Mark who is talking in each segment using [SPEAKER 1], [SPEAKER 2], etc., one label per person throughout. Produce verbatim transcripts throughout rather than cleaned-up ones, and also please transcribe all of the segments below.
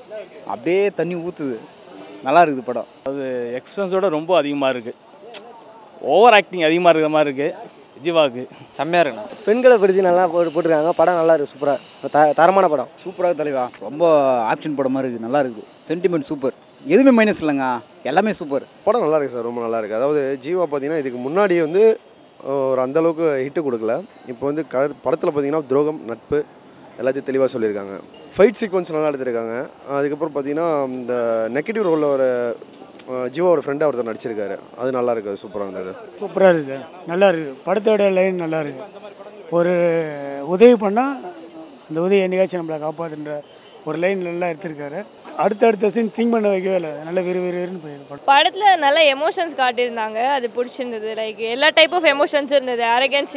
[SPEAKER 1] அப்படியே தண்ணி ஊற்றுது, நல்லா இருக்குது படம். அது எக்ஸ்பென்ஸோட ரொம்ப அதிகமாக இருக்குது, ஓவர் ஆக்டிங் அதிகமாக இருக்கிற மாதிரி இருக்குது ஜீவாவுக்கு. செம்மையாக இருக்குண்ணா.
[SPEAKER 2] பெண்களை படுத்தி நல்லா போட்டு போட்டிருக்காங்க, படம் நல்லா இருக்குது, சூப்பராக த தரமான படம்.
[SPEAKER 1] சூப்பராக தலைவா, ரொம்ப ஆக்ஷன் படம் மாதிரி இருக்குது, நல்லா இருக்குது. சென்டிமெண்ட் சூப்பர், எதுவுமே மைனஸ் இல்லைங்க, எல்லாமே சூப்பர்.
[SPEAKER 3] படம் நல்லா இருக்குது சார், ரொம்ப நல்லா இருக்குது. அதாவது ஜீவா பார்த்தீங்கன்னா இதுக்கு முன்னாடி வந்து ஒரு அந்தளவுக்கு ஹிட்டு கொடுக்கல. இப்போ வந்து க படத்தில் பார்த்தீங்கன்னா துரோகம், நட்பு எல்லாத்தையும் தெளிவாக சொல்லியிருக்காங்க. ஃபைட் சீக்வன்ஸ் நல்லா எடுத்திருக்காங்க. அதுக்கப்புறம் பார்த்தீங்கன்னா இந்த நெகட்டிவ் ரோலில் ஒரு ஜீவாவோட ஃப்ரெண்டாக ஒருத்தர் நடிச்சிருக்காரு, அது நல்லா இருக்குது, சூப்பராக இருந்தது.
[SPEAKER 4] சூப்பராக இருக்குது சார், நல்லா இருக்குது. படத்தோட லைன் நல்லா இருக்குது. ஒரு உதவி பண்ணால் அந்த உதவி என்னைக்காச்சும் நம்மளை காப்பாற்றுன்ற ஒரு லைன் நல்லா எடுத்திருக்காரு. அடுத்தடுத்த சீன் திங்க் பண்ண வைக்கவே இல்லை, நல்லா விறு விறுன்னு போயிருக்கும்.
[SPEAKER 5] படத்தில் நல்ல எமோஷன்ஸ் காட்டியிருந்தாங்க, அது பிடிச்சிருந்தது. லைக் எல்லா டைப் ஆஃப் எமோஷன்ஸும் இருந்தது. அரகன்ஸ்,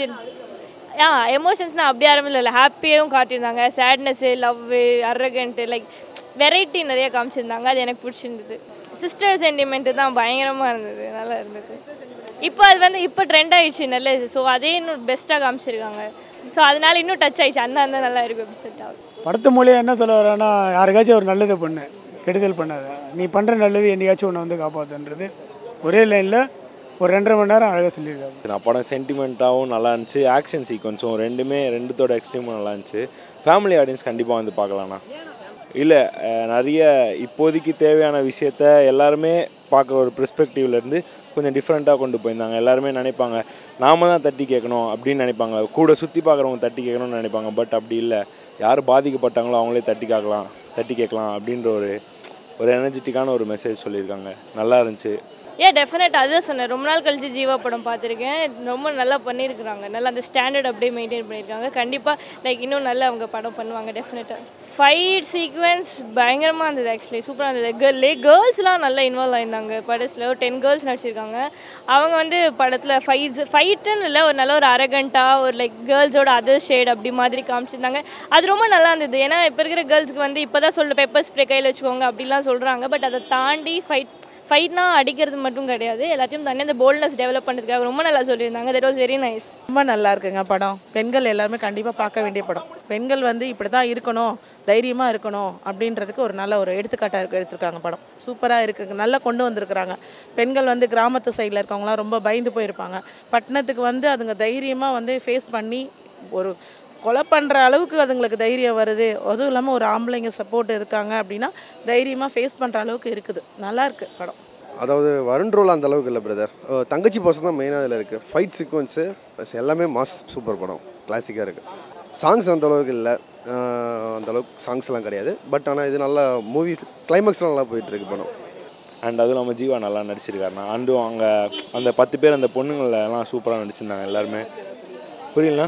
[SPEAKER 5] ஆ எமோஷன்ஸ்னால் அப்படி ஆரம்பில் இல்லை, ஹாப்பியாகவும் காட்டியிருந்தாங்க. Sadness, love, arrogant, like variety நிறைய காமிச்சிருந்தாங்க, அது எனக்கு பிடிச்சிருந்தது. சிஸ்டர் சென்டிமெண்ட்டு தான் பயங்கரமாக இருந்தது, நல்லா இருந்தது. இப்போ அது வந்து இப்போ ட்ரெண்ட் ஆகிடுச்சு நல்ல, ஸோ அதே இன்னும் பெஸ்ட்டாக காமிச்சிருக்காங்க. ஸோ அதனால இன்னும் டச் ஆகிடுச்சு, அண்ணா இருந்தால் நல்லா இருக்கும் அப்படி சொல்லிட்டு.
[SPEAKER 4] படத்து மூலியம் என்ன சொல்ல வரேன்னா, யாருக்காச்சும் ஒரு நல்லது பண்ணு, கெடுதல் பண்ணாத, நீ பண்ணுற நல்லது என்னைக்காச்சும் ஒன்று வந்து காப்பாற்றுன்றது ஒரே லைனில் ஒரு ரெண்டரை மணி நேரம் அழகாக சொல்லியிருக்காங்க.
[SPEAKER 6] நான் படம் சென்டிமெண்ட்டாகவும் நல்லா இருந்துச்சு, ஆக்ஷன் சீக்வன்ஸும் ரெண்டுமே ரெண்டுத்தோட எக்ஸ்ட்ரீமும் நல்லா இருந்துச்சு. ஃபேமிலி ஆடியன்ஸ் கண்டிப்பாக வந்து பார்க்கலாண்ணா. இல்லை நிறைய இப்போதைக்கு தேவையான விஷயத்த எல்லாருமே பார்க்குற ஒரு பெர்ஸ்பெக்டிவ்லேருந்து கொஞ்சம் டிஃப்ரெண்ட்டாக கொண்டு போயிருந்தாங்க. எல்லாருமே நினைப்பாங்க நாம தான் தட்டி கேட்கணும் அப்படின்னு நினைப்பாங்க, கூட சுற்றி பார்க்குறவங்க தட்டி கேட்கணும்னு நினைப்பாங்க. பட் அப்படி இல்லை, யார் பாதிக்கப்பட்டாங்களோ அவங்களே தட்டி கேட்கலாம் தட்டி கேட்கலாம் அப்படின்ற ஒரு ஒரு எனர்ஜெட்டிக்கான ஒரு மெசேஜ் சொல்லியிருக்காங்க, நல்லா இருந்துச்சு.
[SPEAKER 5] ஏன் டெஃபினட் அதுதான் சொன்னேன், ரொம்ப நாள் கழிச்சு ஜீவா படம் பார்த்துருக்கேன், ரொம்ப நல்லா பண்ணியிருக்கிறாங்க, நல்லா அந்த ஸ்டாண்டர்ட் அப்படியே மெயின்டைன் பண்ணியிருக்காங்க. கண்டிப்பாக லைக் இன்னும் நல்லா அவங்க படம் பண்ணுவாங்க டெஃபினட்டாக. ஃபைட் சீக்வன்ஸ் பயங்கரமாக இருந்தது, ஆக்சுவலி சூப்பராக இருந்தது. கேர்ள் கேர்ள்ஸ்லாம் நல்லா இன்வால்வ் ஆயிருந்தாங்க படத்தில், ஒரு டென் கேர்ள்ஸ் நடிச்சிருக்காங்க. அவங்க வந்து படத்தில் ஃபைட்ஸ் ஃபைட்டுன்னு இல்லை, ஒரு நல்ல ஒரு அரகண்ட்டாக ஒரு லைக் கேர்ள்ஸோட அதர் ஷேட் அப்படி மாதிரி காமிச்சிருந்தாங்க. அது ரொம்ப நல்லா இருந்தது. ஏன்னா இப்போ இருக்கிற கேர்ள்ஸுக்கு வந்து இப்போ தான் சொல்ல பெப்பர் ஸ்ப்ரே கையில் வச்சுக்கோங்க அப்படிலாம் சொல்கிறாங்க. பட் அதை தாண்டி ஃபைட் ஃபைட்னா அடிக்கிறது மட்டும் கிடையாது, எல்லாத்தையும் தண்ணி அந்த போல்ட்னஸ் டெவலப் பண்ணுறதுக்காக ரொம்ப நல்லா சொல்லியிருந்தாங்க. That was very nice.
[SPEAKER 7] ரொம்ப நல்லா இருக்குங்க படம். பெண்கள் எல்லாருமே கண்டிப்பாக பார்க்க வேண்டிய படம். பெண்கள் வந்து இப்படி தான் இருக்கணும், தைரியமாக இருக்கணும் அப்படின்றதுக்கு ஒரு நல்ல ஒரு எடுத்துக்காட்டாக எடுத்துருக்காங்க படம். சூப்பராக இருக்குங்க, நல்லா கொண்டு வந்திருக்கிறாங்க. பெண்கள் வந்து கிராமத்து சைடில் இருக்கவங்களாம் ரொம்ப பயந்து போயிருப்பாங்க, பட்டணத்துக்கு வந்து அதுங்க தைரியமாக வந்து ஃபேஸ் பண்ணி ஒரு கொலை பண்ணுற அளவுக்கு அதுங்களுக்கு தைரியம் வருது. அதுவும் இல்லாமல் ஒரு ஆம்பளைங்க சப்போர்ட் இருக்காங்க அப்படின்னா தைரியமாக ஃபேஸ் பண்ணுற அளவுக்கு இருக்குது. நல்லா இருக்குது படம்.
[SPEAKER 3] அதாவது வருண் ரோல் அந்த அளவுக்கு இல்லை பிரதர், தங்கச்சி பாசம் தான் மெயினாக இதில் இருக்குது. ஃபைட் சீக்வன்ஸு எல்லாமே மாஸ், சூப்பர் படம், கிளாசிக்காக இருக்குது. சாங்ஸ் அந்த அளவுக்கு இல்லை, அந்தளவுக்கு சாங்ஸ்லாம் கிடையாது. பட் ஆனால் இது நல்லா மூவி கிளைமேக்ஸ்லாம் நல்லா போயிட்டுருக்கு படம்.
[SPEAKER 6] அண்ட் அதுவும் நம்ம ஜீவா நல்லா நடிச்சிருக்காருண்ணா. அண்டும் அங்கே அந்த பத்து பேர் அந்த பொண்ணுங்களெல்லாம் சூப்பராக நடிச்சிருந்தாங்க எல்லாருமே. புரியலண்ணா?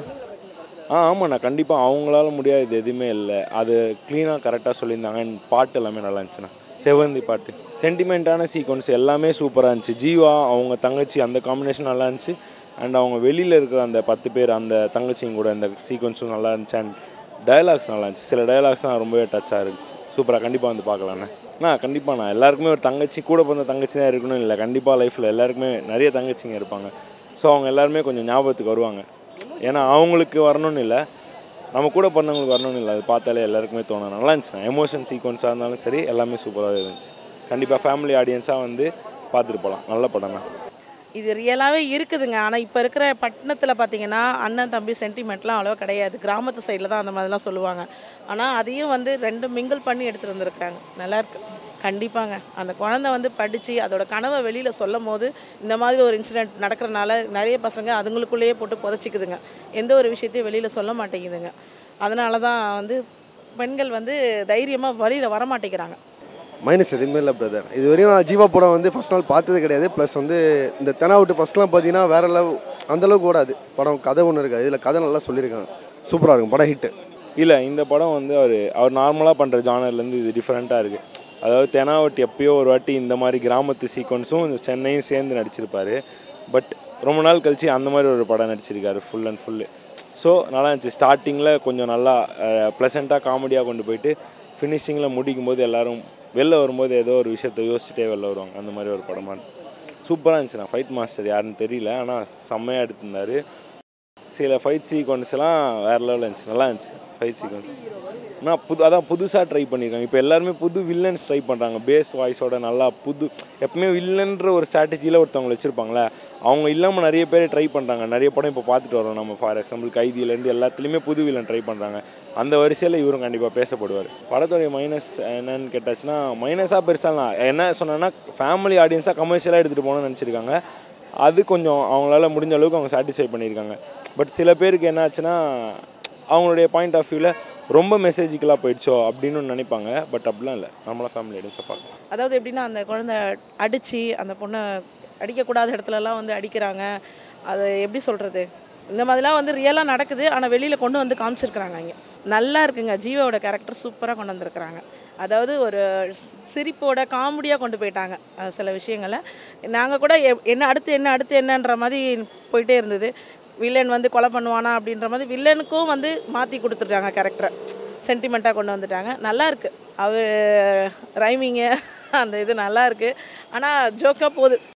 [SPEAKER 6] ஆ ஆமாண்ணா, கண்டிப்பாக அவங்களால முடியாது எதுவுமே இல்லை, அது க்ளீனாக கரெக்டாக சொல்லியிருந்தாங்க. அண்ட் பாட்டு எல்லாமே நல்லா இருந்துச்சுண்ணா, செவந்தி பாட்டு, சென்டிமெண்ட்டான சீக்வன்ஸ் எல்லாமே சூப்பராக இருந்துச்சு. ஜீவா அவங்க தங்கச்சி அந்த காம்பினேஷன் நல்லா இருந்துச்சு. அண்ட் அவங்க வெளியில் இருக்கிற அந்த பத்து பேர் அந்த தங்கச்சியும் கூட அந்த சீக்வன்ஸும் நல்லா இருந்துச்சு. அண்ட் டயலாக்ஸ் நல்லா இருந்துச்சு, சில டயலாக்ஸ்லாம் ரொம்பவே டச்சாக இருந்துச்சு. சூப்பராக, கண்டிப்பாக வந்து பார்க்கலாண்ணே. அண்ணா கண்டிப்பாக நான் எல்லாருக்குமே ஒரு தங்கச்சி கூட பிறந்த தங்கச்சி தான் இருக்கணும் இல்லை, கண்டிப்பாக லைஃப்பில் எல்லாருக்குமே நிறைய தங்கச்சிங்க இருப்பாங்க. ஸோ அவங்க எல்லாருமே கொஞ்சம் ஞாபகத்துக்கு வருவாங்க. ஏன்னா அவங்களுக்கு வரணும்னு இல்லை, நம்ம கூட பிறந்தவங்களுக்கு வரணும்னு இல்லை, அது பார்த்தாலே எல்லாருக்குமே தோணும். நல்லா இருந்துச்சுண்ணா, எமோஷன் சீக்வன்ஸாக இருந்தாலும் சரி எல்லாமே சூப்பராக இருந்துச்சு. கண்டிப்பாக ஃபேமிலி ஆடியன்ஸாக வந்து பார்த்துட்டு போகலாம், நல்ல படம் தான்.
[SPEAKER 7] இது ரியலாகவே இருக்குதுங்க. ஆனால் இப்போ இருக்கிற பட்டணத்தில் பார்த்தீங்கன்னா அண்ணன் தம்பி சென்டிமெண்ட்லாம் அவ்வளோவா கிடையாது. கிராமத்து சைடில் தான் அந்த மாதிரிலாம் சொல்லுவாங்க. ஆனால் அதையும் வந்து ரெண்டு மிங்கிள் பண்ணி எடுத்துகிட்டு வந்துருக்குறாங்க, நல்லாயிருக்கு. கண்டிப்பாங்க அந்த குழந்தை வந்து படித்து அதோட கனவை வெளியில் சொல்லும் போது இந்த மாதிரி ஒரு இன்சிடெண்ட் நடக்கிறனால நிறைய பசங்க அதுங்களுக்குள்ளேயே போட்டு புதைச்சிக்குதுங்க, எந்த ஒரு விஷயத்தையும் வெளியில் சொல்ல மாட்டேங்குதுங்க. அதனால தான் வந்து பெண்கள் வந்து தைரியமாக வழியில் வர மாட்டேங்கிறாங்க.
[SPEAKER 3] மைனஸ் எதுவுமே இல்லை பிரதர். இது வரையும் நான் ஜீவா படம் வந்து ஃபஸ்ட் நாள் பார்த்தது கிடையாது. ப்ளஸ் வந்து இந்த தெனாவுட்டு ஃபஸ்ட்லாம் பார்த்தீங்கன்னா வேறு லெவல், அந்தளவுக்கு ஓடாது படம். கதை ஒன்று இருக்காது, இதில் கதை நல்லா சொல்லியிருக்காங்க, சூப்பராக இருக்கும் படம், ஹிட்டு.
[SPEAKER 6] இல்லை இந்த படம் வந்து அவர் அவர் நார்மலாக பண்ணுற ஜானர்லேருந்து இது டிஃப்ரெண்ட்டாக இருக்குது. அதாவது தெனாவட்டு எப்போயோ ஒரு வாட்டி இந்த மாதிரி கிராமத்து சீக்வன்ஸும் இந்த சென்னையும் சேர்ந்து நடிச்சிருப்பார். பட் ரொம்ப நாள் கழித்து அந்த மாதிரி ஒரு படம் நடிச்சிருக்காரு ஃபுல் அண்ட் ஃபுல்லு. ஸோ நல்லா இருந்துச்சு. ஸ்டார்டிங்கில் கொஞ்சம் நல்லா ப்ளசண்ட்டாக காமெடியாக கொண்டு போயிட்டு ஃபினிஷிங்கில் முடிக்கும் போது எல்லோரும் வெளில வரும்போது ஏதோ ஒரு விஷயத்தை யோசிச்சுட்டே வெளில வருவாங்க, அந்த மாதிரி ஒரு படமாக சூப்பராக இருந்துச்சுண்ணா. ஃபைட் மாஸ்டர் யாருன்னு தெரியல, ஆனால் செம்மையாக எடுத்திருந்தார். சில ஃபைட் சீக்வன்ஸ்லாம் வேறு லெவலில் இருந்துச்சு, நல்லா இருந்துச்சு ஃபைட் சீக்வன்ஸ். ஆனால் புது அதான் புதுசாக ட்ரை பண்ணியிருக்காங்க. இப்போ எல்லாருமே புது வில்லன்ஸ் ட்ரை பண்ணுறாங்க. பேஸ் வாய்ஸோட நல்லா புது எப்பவுமே வில்லன்ற ஒரு ஸ்ட்ராட்டஜியில் ஒருத்தவங்க வச்சுருப்பாங்களே, அவங்க இல்லாமல் நிறைய பேர் ட்ரை பண்ணுறாங்க. நிறைய படம் இப்போ பார்த்துட்டு வரோம் நம்ம. ஃபார் எக்ஸாம்பிள் கைதியிலேருந்து எல்லாத்துலேயுமே புது வில்லன் ட்ரை பண்ணுறாங்க. அந்த வரிசையில் இவரும் கண்டிப்பாக பேசப்படுவார். படத்துடைய மைனஸ் என்னன்னு கேட்டாச்சுன்னா, மைனஸாக பெருசாலாம் என்ன சொன்னேன்னா, ஃபேமிலி ஆடியன்ஸாக கமர்ஷியலாக எடுத்துகிட்டு போகணும்னு நினச்சிருக்காங்க. அது கொஞ்சம் அவங்களால முடிஞ்ச அளவுக்கு அவங்க சாட்டிஸ்ஃபை பண்ணியிருக்காங்க. பட் சில பேருக்கு என்ன ஆச்சுன்னா, அவங்களுடைய பாயிண்ட் ஆஃப் வியூவில் ரொம்ப மெசேஜிக்கலாக போயிடுச்சோ அப்படின்னு நினைப்பாங்க. பட் அப்படிலாம் இல்லை, நம்மளாம் ஃபேமிலி ஆடியன்ஸாக பார்க்கலாம்.
[SPEAKER 7] அதாவது எப்படின்னா அந்த குழந்தை அடித்து அந்த பொண்ணை அடிக்கக்கூடாத இடத்துலலாம் வந்து அடிக்கிறாங்க. அது எப்படி சொல்கிறது, இந்த மாதிரிலாம் வந்து ரியலாக நடக்குது. ஆனால் வெளியில் கொண்டு வந்து காமிச்சிருக்கிறாங்க. இங்கே நல்லா இருக்குங்க. ஜீவாவோட கேரக்டர் சூப்பராக கொண்டு வந்திருக்கிறாங்க. அதாவது ஒரு சிரிப்போட காமெடியாக கொண்டு போயிட்டாங்க சில விஷயங்களை. நாங்கள் கூட என்ன அடுத்து என்ன அடுத்து என்னன்ற மாதிரி போயிட்டே இருந்தது. வில்லன் வந்து கொலை பண்ணுவானா அப்படின்ற மாதிரி வில்லனுக்கும் வந்து மாற்றி கொடுத்துட்டாங்க கேரக்டரை. சென்டிமெண்ட்டாக கொண்டு வந்துட்டாங்க. நல்லாயிருக்கு. அவர் ரைமிங்கு அந்த இது நல்லாயிருக்கு. ஆனால் ஜோக்காக போகுது.